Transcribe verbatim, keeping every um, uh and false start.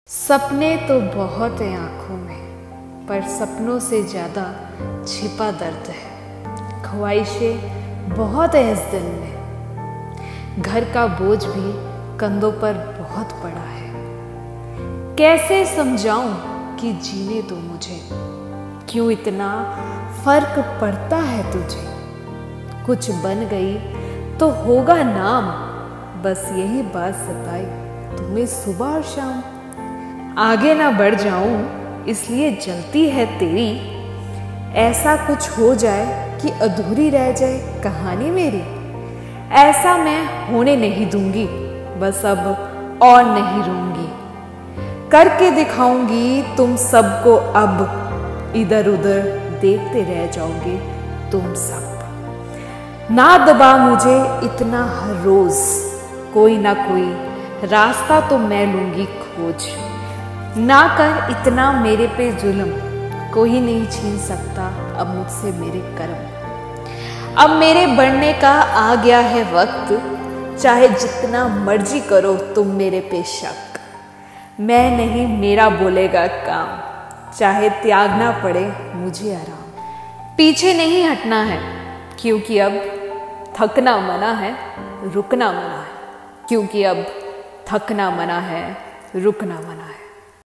सपने तो बहुत हैं आँखों में, पर सपनों से ज़्यादा छिपा दर्द है। ख्वाहिशें बहुत है इस दिल में, घर का बोझ भी कंधों पर बहुत पड़ा है। कैसे समझाऊं कि जीने दो मुझे, क्यों इतना फर्क पड़ता है तुझे। कुछ बन गई तो होगा नाम, बस यही बात सताई तुम्हें सुबह और शाम। आगे ना बढ़ जाऊं इसलिए जलती है तेरी, ऐसा कुछ हो जाए कि अधूरी रह जाए कहानी मेरी। ऐसा मैं होने नहीं दूंगी, बस अब और नहीं रहूंगी। करके दिखाऊंगी तुम सबको, अब इधर उधर देखते रह जाओगे तुम सब। ना दबा मुझे इतना हर रोज, कोई ना कोई रास्ता तो मैं लूंगी खोज। ना कर इतना मेरे पे जुल्म, कोई नहीं छीन सकता अब मुझसे मेरे कर्म। अब मेरे बढ़ने का आ गया है वक्त, चाहे जितना मर्जी करो तुम मेरे पे शक। मैं नहीं मेरा बोलेगा काम, चाहे त्यागना पड़े मुझे आराम। पीछे नहीं हटना है क्योंकि अब थकना मना है, रुकना मना है। क्योंकि अब थकना मना है, रुकना मना है।